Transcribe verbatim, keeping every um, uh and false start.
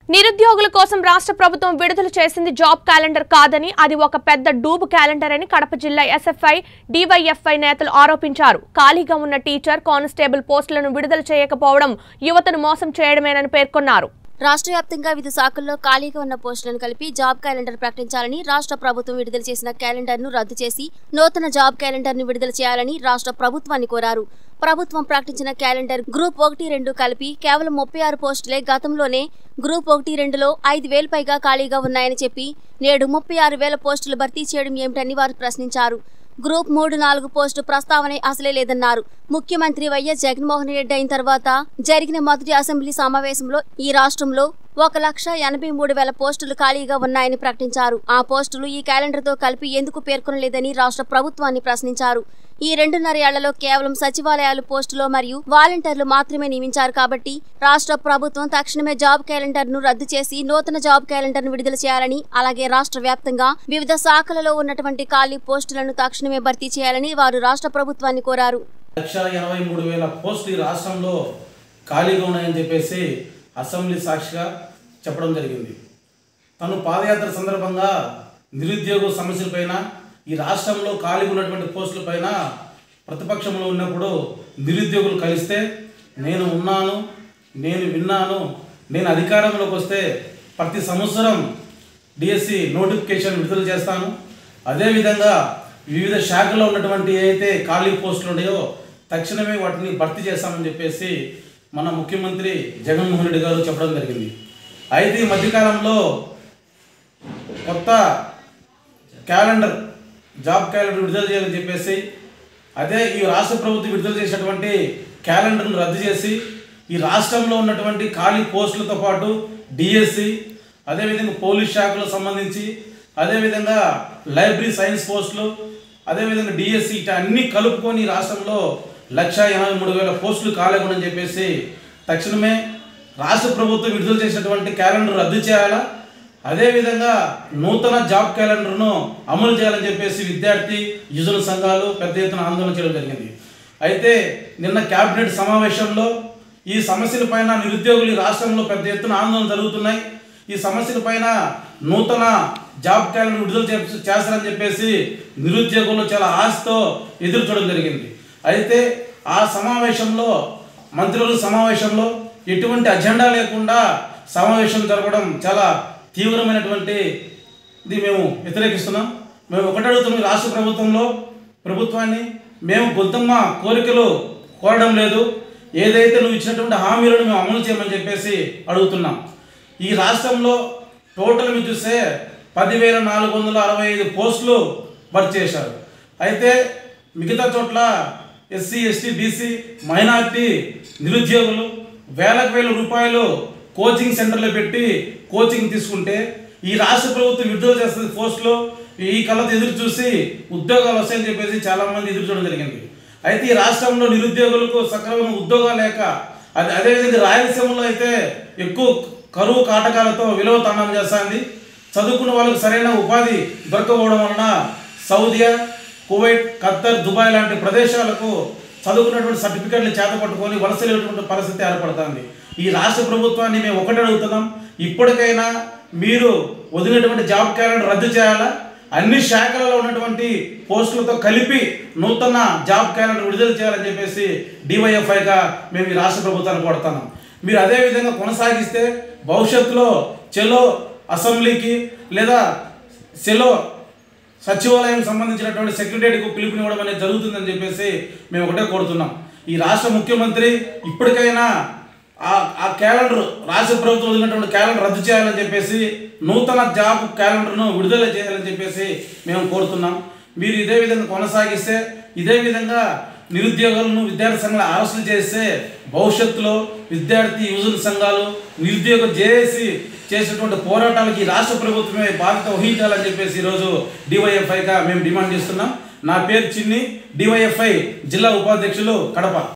నిరుద్యోగుల కోసం రాష్ట్ర ప్రభుత్వం విడుదల చేసింది జాబ్ క్యాలెండర్ కాదని అది ఒక పెద్ద డూబ్ క్యాలెండర్ అని కడప జిల్లా ఎస్ఎఫ్ఐ డివైఎఫ్ఐ నేతలు ఆరోపించారు. ఖాళీగా ఉన్న టీచర్ కానిస్టేబుల్ పోస్టులను విడుదల చేయకపోవడం యువతను మోసం చేయడమేనని పేర్కొన్నారు. రాష్ట్ర వ్యాప్తంగా వివిధ శాఖల్లో ఖాళీగా ఉన్న పోస్టులను కలిపి జాబ్ క్యాలెండర్ ప్రకటించాలని రాష్ట్ర ప్రభుత్వం విడుదల చేసిన క్యాలెండర్ ను రద్దు చేసి నూతన జాబ్ క్యాలెండర్ ను విడుదల చేయాలని రాష్ట్ర ప్రభుత్వాన్ని కోరారు. ప్రభుత్వం ప్రకటించిన క్యాలెండర్ గ్రూప్ ఒకటి రెండు కలిపి కేవలం ముప్పై ఆరు పోస్టులే. గతంలోనే గ్రూప్ ఒకటి రెండులో ఐదు వేల పైగా ఖాళీగా ఉన్నాయని చెప్పి నేడు ముప్పై ఆరు వేల పోస్టులు భర్తీ చేయడం ఏమిటని వారు ప్రశ్నించారు. గ్రూప్ మూడు నాలుగు పోస్టు ప్రస్తావనే అసలే లేదన్నారు. ముఖ్యమంత్రి వైఎస్ జగన్మోహన్ రెడ్డి అయిన తర్వాత జరిగిన మొదటి అసెంబ్లీ సమావేశంలో ఈ రాష్ట్రంలో ఒక లక్ష ఎనభై మూడు వేల పోస్టులు ఖాళీగా ఉన్నాయని ప్రకటించారు. ఆ పోస్టులు ఈ క్యాలెండర్తో కలిపి ఎందుకు పేర్కొనలేదని రాష్ట్ర ప్రభుత్వాన్ని ప్రశ్నించారు. ఈ రెండున్నర ఏళ్లలో కేవలం సచివాలయాలు పోస్టులో మరియు వాలంటీర్లు మాత్రమే నియమించారు కాబట్టి రాష్ట్ర ప్రభుత్వం తక్షణమే జాబ్ క్యాలెండర్ ను రద్దు చేసి నూతన జాబ్ క్యాలెండర్ ను విడుదల చేయాలని, అలాగే రాష్ట్ర వ్యాప్తంగా వివిధ శాఖలలో ఉన్నటువంటి ఖాళీ పోస్టులను తక్షణమే భర్తీ చేయాలని వారు రాష్ట్ర ప్రభుత్వాన్ని కోరారు. లక్ష ఎనభై మూడు వేల పోస్టులు ఈ రాష్ట్రంలో ఖాళీగా ఉన్నాయని చెప్పేసి అసెంబ్లీ సాక్షిగా చెప్పడం జరిగింది. తను పాదయాత్ర సందర్భంగా నిరుద్యోగ సమస్యలపైన, ఈ రాష్ట్రంలో ఖాళీగా ఉన్నటువంటి పోస్టులపైన ప్రతిపక్షంలో ఉన్నప్పుడు నిరుద్యోగులు కలిస్తే నేను ఉన్నాను, నేను విన్నాను, నేను అధికారంలోకి వస్తే ప్రతి సంవత్సరం డిఎస్సి నోటిఫికేషన్ విడుదల చేస్తాను, అదేవిధంగా వివిధ శాఖల్లో ఉన్నటువంటి ఏదైతే ఖాళీ పోస్టులు ఉన్నాయో తక్షణమే వాటిని భర్తీ చేస్తామని చెప్పేసి మన ముఖ్యమంత్రి జగన్మోహన్ రెడ్డి గారు చెప్పడం జరిగింది. అయితే ఈ మధ్యకాలంలో కొత్త క్యాలెండర్ జాబ్ క్యాలెండర్ విడుదల చేయాలని చెప్పేసి అదే ఈ రాష్ట్ర ప్రభుత్వం విడుదల చేసినటువంటి క్యాలెండర్ను రద్దు చేసి ఈ రాష్ట్రంలో ఉన్నటువంటి ఖాళీ పోస్టులతో పాటు డిఎస్సి, అదేవిధంగా పోలీస్ శాఖలకు సంబంధించి, అదేవిధంగా లైబ్రరీ సైన్స్ పోస్టులు, అదేవిధంగా డిఎస్సి ఇట్లా అన్నీ కలుపుకొని రాష్ట్రంలో లక్ష ఎనభై మూడు వేల పోస్టులు ఖాళీగా అని చెప్పేసి తక్షణమే రాష్ట్ర ప్రభుత్వం విడుదల చేసినటువంటి క్యాలెండర్ రద్దు చేయాలా, అదేవిధంగా నూతన జాబ్ క్యాలెండర్ను అమలు చేయాలని చెప్పేసి విద్యార్థి యువజన సంఘాలు పెద్ద ఎత్తున ఆందోళన చేయడం జరిగింది. అయితే నిన్న కేబినెట్ సమావేశంలో ఈ సమస్యలపైన నిరుద్యోగులు ఈ రాష్ట్రంలో పెద్ద ఎత్తున ఆందోళన జరుగుతున్నాయి. ఈ సమస్యలపైన నూతన జాబ్ క్యాలెండర్ విడుదల చేస్తారని చెప్పేసి నిరుద్యోగులు చాలా ఆశతో ఎదురు చూడడం జరిగింది. అయితే ఆ సమావేశంలో మంత్రుల సమావేశంలో ఎటువంటి అజెండా లేకుండా సమావేశం జరగడం చాలా తీవ్రమైనటువంటి ఇది మేము వ్యతిరేకిస్తున్నాం. మేము ఒకటి అడుగుతున్నాం, రాష్ట్ర ప్రభుత్వంలో ప్రభుత్వాన్ని మేము గొంతమ్మ కోరికలు కోరడం లేదు, ఏదైతే నువ్వు ఇచ్చినటువంటి హామీలను మేము అమలు చేయమని చెప్పేసి అడుగుతున్నాం. ఈ రాష్ట్రంలో టోటల్ మీరు చూస్తే పదివేల నాలుగు వందల అరవై ఐదు పోస్టులు భర్తీ చేశారు. అయితే మిగతా చోట్ల ఎస్సీ ఎస్టీ బీసీ మైనార్టీ నిరుద్యోగులు వేలకు వేల రూపాయలు కోచింగ్ సెంటర్లో పెట్టి కోచింగ్ తీసుకుంటే ఈ రాష్ట్ర ప్రభుత్వం విడుదల చేస్తుంది పోస్టులు, ఈ కళ్ళతో ఎదురు చూసి ఉద్యోగాలు వస్తాయని చెప్పేసి చాలామంది ఎదురు చూడడం జరిగింది. అయితే ఈ రాష్ట్రంలో నిరుద్యోగులకు సక్రమంగా ఉద్యోగాలు లేక, అది అదేవిధంగా రాయలసీమలో అయితే ఎక్కువ కరువు కాటకాలతో విలువ తాండం చేస్తుంది. చదువుకున్న వాళ్ళకు సరైన ఉపాధి దొరకపోవడం వలన సౌదియా, కువైట్, ఖత్తర్, దుబాయ్ లాంటి ప్రదేశాలకు చదువుకున్నటువంటి సర్టిఫికెట్లు చేత పట్టుకొని వలసలేటువంటి పరిస్థితి ఏర్పడుతుంది. ఈ రాష్ట్ర ప్రభుత్వాన్ని మేము ఒకటి అడుగుతున్నాం, ఇప్పటికైనా మీరు వదిలినటువంటి జాబ్ క్యాలెండర్ రద్దు చేయాలా, అన్ని శాఖలలో ఉన్నటువంటి పోస్టులతో కలిపి నూతన జాబ్ క్యాలెండర్ విడుదల చేయాలని చెప్పేసి డివైఎఫ్ఐగా మేము ఈ రాష్ట్ర ప్రభుత్వాన్ని కోరుతున్నాం. మీరు అదేవిధంగా కొనసాగిస్తే భవిష్యత్తులో చెలో అసెంబ్లీకి లేదా సెలో సచివాలయం సంబంధించినటువంటి సెక్రటరీకి పిలుపునివ్వడం అనేది జరుగుతుందని చెప్పేసి మేము ఒకటే కోరుతున్నాం. ఈ రాష్ట్ర ముఖ్యమంత్రి ఇప్పటికైనా ఆ క్యాలెండర్ రాష్ట్ర ప్రభుత్వం వదిలినటువంటి క్యాలెండర్ రద్దు చేయాలని చెప్పేసి నూతన జాబ్ క్యాలెండర్ను విడుదల చేయాలని చెప్పేసి మేము కోరుతున్నాం. మీరు ఇదే విధంగా కొనసాగిస్తే, ఇదే విధంగా నిరుద్యోగులను విద్యార్థి సంఘాలు అరెస్టులు చేస్తే భవిష్యత్తులో విద్యార్థి యువజన సంఘాలు నిరుద్యోగ జేఏసీ చేసినటువంటి పోరాటాలకి రాష్ట్ర ప్రభుత్వమే బాధ్యత వహించాలని చెప్పేసి ఈరోజు డివైఎఫ్ఐగా మేము డిమాండ్ చేస్తున్నాం. నా పేరు చిన్ని, డివైఎఫ్ఐ జిల్లా ఉపాధ్యక్షులు కడప.